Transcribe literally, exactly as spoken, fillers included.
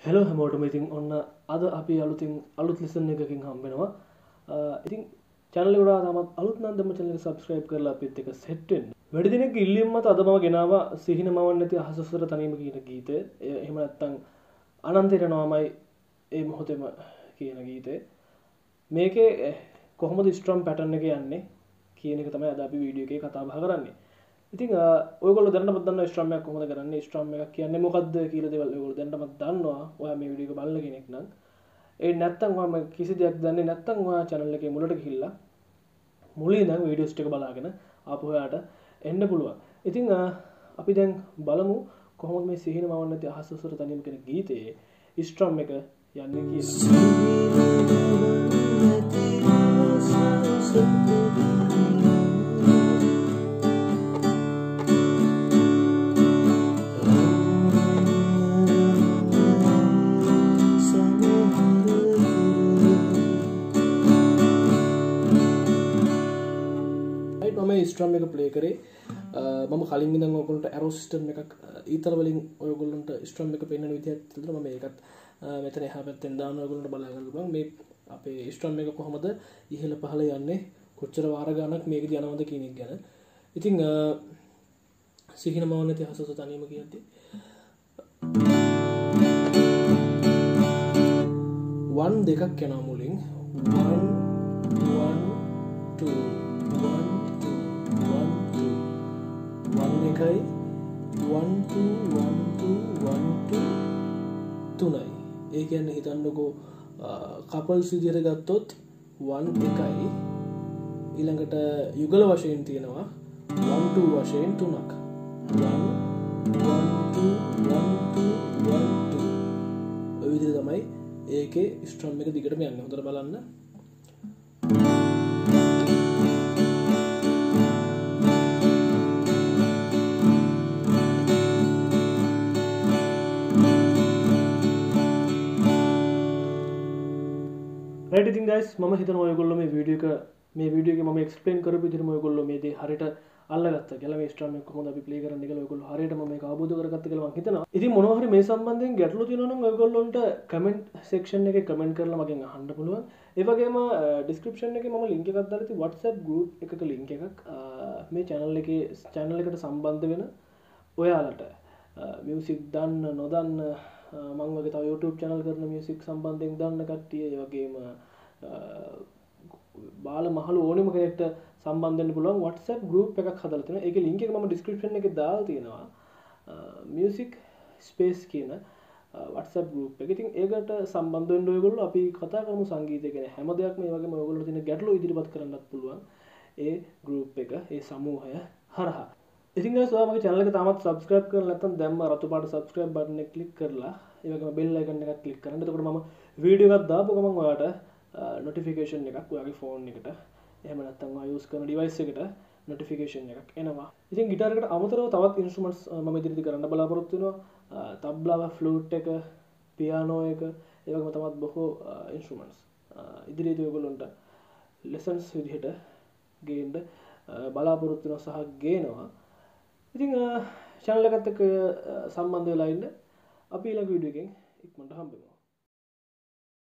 Hello හැමෝටම ඉතින් ඔන්න අද අපි අලුතින් අලුත් ලෙසන් එකකින් හම්බ වෙනවා. ඉතින් channel එක උඩ තමත් අලුත් නම් දෙම channel එක subscribe කරලා අපිත් එක්ක set වෙන්න. වැඩි දිනක ඉල්ලීම් මත අද මම ගෙනාවා සිහින මවන්න නැති අහසසර තනීම කියන ගීතය. එහෙම නැත්නම් අනන්තයට නෝමයි ඒ මොහොතේම කියන ගීතය. මේකේ කොහොමද strum pattern එක යන්නේ කියන එක තමයි අද අපි වීඩියෝ එකේ කතා බහ කරන්නේ. ඉතින් ඔයගොල්ලෝ දැනටමත් දන්නවා ස්ට්‍රම් එකක් කොහොමද කරන්නේ ස්ට්‍රම් එකක් කියන්නේ මොකක්ද කියලා දේවල් ඔයගොල්ලෝ දැනටමත් දන්නවා ඔයා මේ වීඩියෝ එක බලන කෙනෙක් නම් ඒ නැත්තම් ඔයා කිසි දෙයක් දන්නේ නැත්තම් ඔයා channel එකේ මුලට ගිහිල්ලා මුලින් ඉඳන් වීඩියෝස් ටික බලාගෙන ආපහු ඔයාට එන්න පුළුවන්. ඉතින් අපි දැන් බලමු කොහොමද මේ සිහින මවන්න නැති අහස උසර තනියම කියන ගීතයේ ස්ට්‍රම් එක යන්නේ කියලා. මම ස්ට්‍රම් එක ප්ලේ කරේ මම කලින් ඉඳන් ඔයගොල්ලන්ට ඇරෝ සිස්ටම් එකක් ඊතර වලින් ඔයගොල්ලන්ට ස්ට්‍රම් එක පෙන්වන විදිහක් තියලා මම ඒකත් මෙතන එහා පැත්තෙන් දාන ඔයගොල්ලන්ට බලා ගන්න පුළුවන් මේ අපේ ස්ට්‍රම් එක කොහොමද ඉහළ පහළ යන්නේ කොච්චර වාර ගණක් මේකදී යනවද කියන එක ගැන. ඉතින් සිහින මවන්න නැති අහස උස තනියම කියද්දි one දෙකක් යනවා මුලින් one one two one one එකයි one two one two one two තුනයි. ඒ කියන්නේ හිතන්නකෝ කපල්ස් විදිහට ගත්තොත් one එකයි ඊළඟට යුගල වශයෙන් තියෙනවා one two වශයෙන් තුනක් one one two one two one two ඔය විදිහට තමයි ඒකේ ස්ට්‍රම් එක දිගටම යන්නේ. හොඳට බලන්න. right ඉතින් guys මම හිතනවා ඔයගොල්ලෝ මේ වීඩියෝ එක මේ වීඩියෝ එකේ මම එක්ස්ප්ලেইন කරපු විදිහටම ඔයගොල්ලෝ මේ දේ හරියට අල්ලගත්තා කියලා මේ ස්ට්‍රම් එක කොහොමද අපි ප්ලේ කරන්නේ කියලා ඔයගොල්ලෝ හරියටම මේක අවබෝධ කරගත්තා කියලා මම හිතනවා. ඉතින් මොනවා හරි මේ සම්බන්ධයෙන් ගැටලු තියෙනවා නම් ඔයගොල්ලොන්ට කමෙන්ට් සෙක්ෂන් එකේ කමෙන්ට් කරලා මගෙන් අහන්න පුළුවන්. ඒ වගේම ඩිස්ක්‍රිප්ෂන් එකේ මම ලින්ක් එකක් දාලා තියෙනවා WhatsApp group එකක ලින්ක් එකක් මේ channel එකේ channel එකට සම්බන්ධ වෙන ඔයාලට මියුසික් දන්න නොදන්න මම වගේ තව YouTube channel කරන මියුසික් සම්බන්ධයෙන් දන්න කට්ටිය ඒ වගේම බාල මහලු ඕනෙම කෙනෙක්ට සම්බන්ධ වෙන්න පුළුවන් WhatsApp group එකක් හදලා තියෙනවා. ඒකේ link එක මම description එකේ දාලා තියෙනවා. music space කියන WhatsApp group එක. ඉතින් ඒකට සම්බන්ධ වෙන්න ඔයගොල්ලෝ අපි කතා කරමු සංගීතය ගැන. හැම දෙයක්ම මේ වගේම ඔයගොල්ලෝ තියෙන ගැටලු ඉදිරිපත් කරන්නත් පුළුවන්. ඒ group එක, ඒ සමූහය හරහා. ඉතින් guys ඔයා මගේ channel එක තාමත් subscribe කරලා නැත්නම් දැම්ම රතු පාට subscribe button එක click කරලා ඒ වගේම bell icon එකත් click කරන්න. එතකොට මම වීඩියෝ එකක් දාපු ගමන් ඔයාට notification එකක් ඔයාගේ phone එකට එහෙම නැත්නම් ඔයා use කරන device එකට notification එකක් එනවා. ඉතින් guitar එකට අමතරව තවත් instruments මම ඉදිරියට කරන්න බලාපොරොත්තු වෙනවා. තබ්ලා, flute එක, piano එක, ඒ වගේම තවත් බොහෝ instruments ඉදිරියට ඔයගොල්ලන්ට lessons විදිහට ගේන්න බලාපොරොත්තු වෙනවා සහ ගේනවා. ඉතින් channel එකත් එක්ක සම්බන්ධ වෙලා ඉන්න අපි ඊළඟ වීඩියෝ එකෙන් ඉක්මනට හම්බෙමු.